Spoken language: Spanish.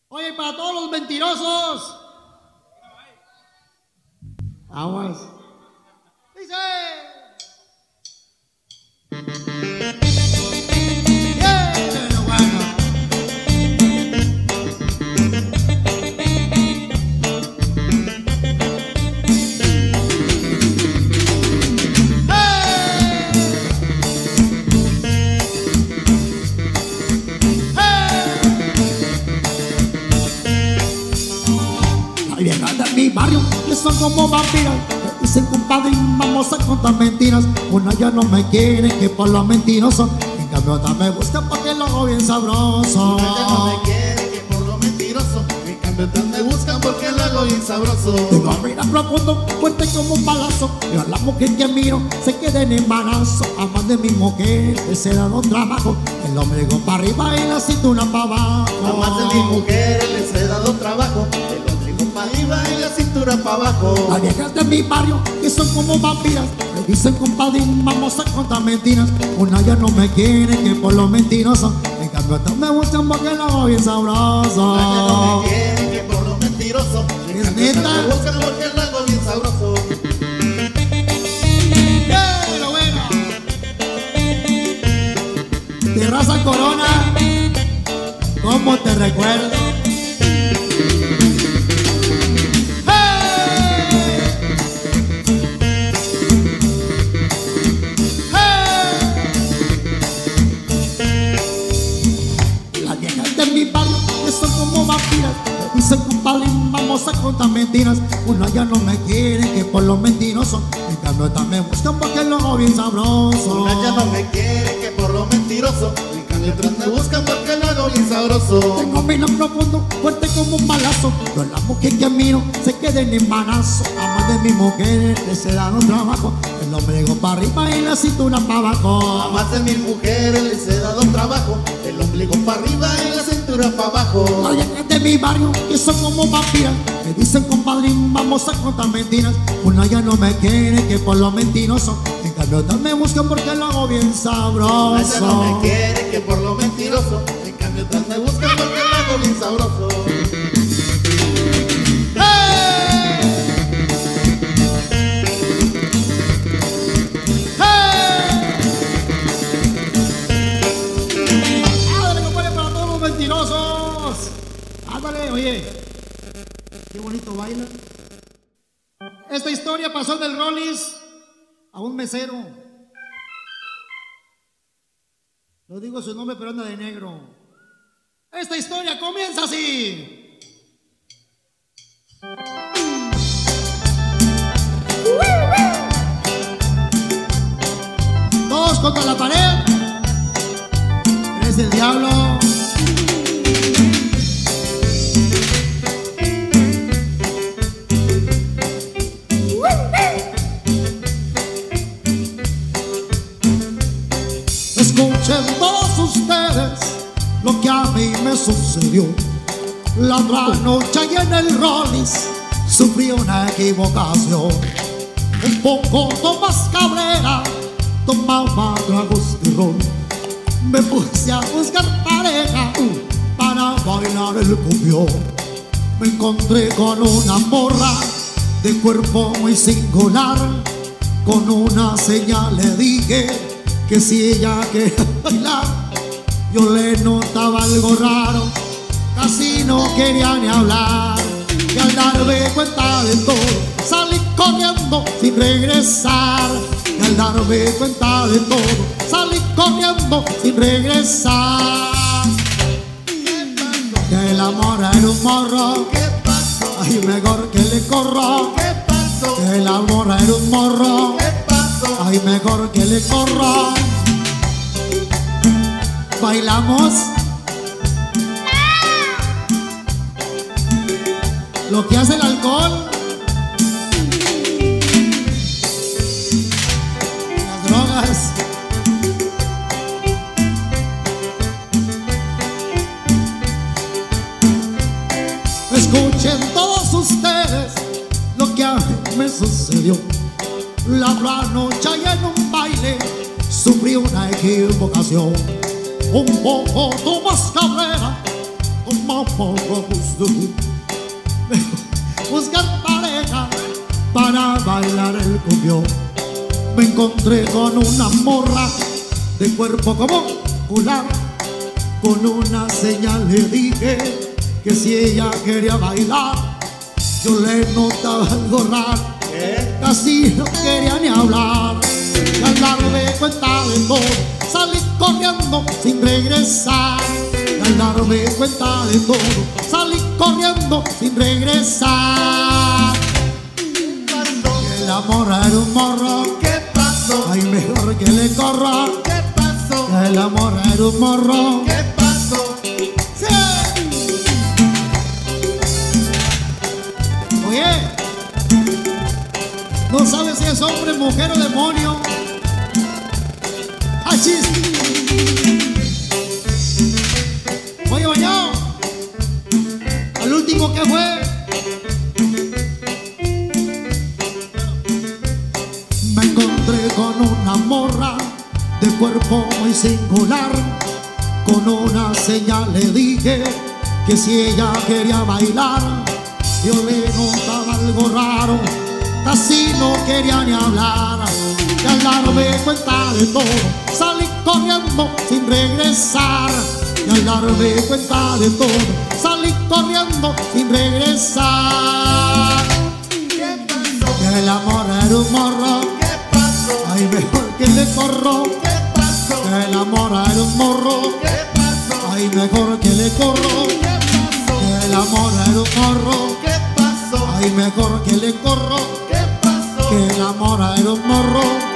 Oye, para todos los mentirosos. Aguas. Dice. Bueno. Hay viejas de mi barrio que son como vampiros. Dicen, compadre, vamos a contar mentiras. Una ya no me quiere, que por lo mentiroso. En cambio otra me busca porque lo hago bien sabroso. Una ya no me quiere, que por lo mentiroso. En cambio otras me buscan porque lo hago bien sabroso. Tengo a mirar profundo, fuerte como un balazo. Yo a la mujer que miro se queda en embarazo. Amas de mi mujer, se da un trabajo. El ombligo para arriba y la cintura para abajo. Amas de mi mujer, les he dado trabajo. El ombligo para arriba y la cintura para abajo. Las viejas de mi barrio que son como vampiras me dicen, compadre, vamos a contar mentiras. Una ya no me quiere, que por lo mentiroso. En cambio otras me buscan porque lo hago bien sabroso. Una ya no me quiere, que por lo mentiroso. En ¿Es cambio otras neta? me buscan porque lo hago bien sabroso. Bueno, bueno. De raza Corona, ¿cómo te recuerdo? Las viejas de mi barrio que son como vampiras me dicen, compadre, vamos a contar mentiras. Una ya no me quiere, que por lo mentiroso. En cambio otra me buscan porque lo hago bien sabroso. Una ya no me quiere, que por lo mentiroso. En cambio otras me buscan porque lo hago bien sabroso. Tengo mi nombre profundo, fuerte como un balazo. Yo la mujer que miro se queda en embarazo. Amas de mi mujer, se da un trabajo. El ombligo para arriba y la cintura para abajo. A más de 1000 mujeres les he dado trabajo. El ombligo para arriba y la cintura para abajo. Las viejas de mi barrio que son como vampiras me dicen, compadre, vamos a contar mentiras. Una ya no me quiere, que por lo mentiroso. En cambio otras me buscan porque lo hago bien sabroso. Una ya no me quiere, que por lo mentiroso. En cambio otras me buscan porque lo hago bien sabroso. ¡Ándale, compadre, para todos los mentirosos! ¡Ándale, oye! ¡Qué bonito baila! Esta historia pasó del Rollis a un mesero. No digo su nombre, pero anda de negro. Esta historia comienza así. Todos contra la pared. Eres el diablo. Escuchen todos ustedes lo que a mí me sucedió. La otra noche y en el Rollis sufrí una equivocación. Un poco Tomás Cabrera tomaba tragos de ron. Me puse a buscar pareja para bailar el cumbión. Me encontré con una morra de cuerpo muy singular. Con una señal le dije que si ella quería bailar. Yo le notaba algo raro, casi no quería ni hablar. Y al darme cuenta de todo, salí corriendo sin regresar. Y al darme cuenta de todo, salí corriendo sin regresar. Que el amor era un morro, ¿Qué pasó? ay, mejor que le corro. ¿Qué pasó? Que el amor era un morro, ¿Qué pasó? ay, mejor que le corro. Bailamos lo que hace el alcohol, las drogas. Escuchen todos ustedes lo que a mí me sucedió. La otra noche y en un baile sufrí una equivocación. Un poco Tomás Cabrera tomaba no poco gusto. Buscar pareja para bailar el cumbión. Me encontré con una morra de cuerpo como cular. Con una señal le dije que si ella quería bailar, yo le notaba algo raro, casi no quería ni hablar. Y al darme cuenta de todo, salí corriendo sin regresar. Y al darme cuenta de todo, salí corriendo sin regresar. Que el amor era un morro, ¿Qué pasó? ay, mejor que le corra. ¿Qué pasó? Que el amor era un morro. ¿Qué pasó? ¡Sí! Oye, no sabes si es hombre, mujer o demonio. ¡Achis! Oye, bañado, al último que fue, me encontré con una morra de cuerpo muy singular. Con una señal le dije que si ella quería bailar, yo le notaba algo raro, casi no quería ni hablar. Y al darme cuenta de todo, salí corriendo sin regresar. Y al darme cuenta de todo, salí corriendo sin regresar. ¿Qué pasó? Que el amor era un morro, ¿Qué pasó? ay, mejor que le corro. ¿Qué pasó? Que el amor era un morro, ¿Qué pasó? ay, mejor que le corro. ¿Qué pasó? Que el amor era un morro, ¿Qué pasó? ay, mejor que le corro. ¿Qué pasó? Que el amor era un morro,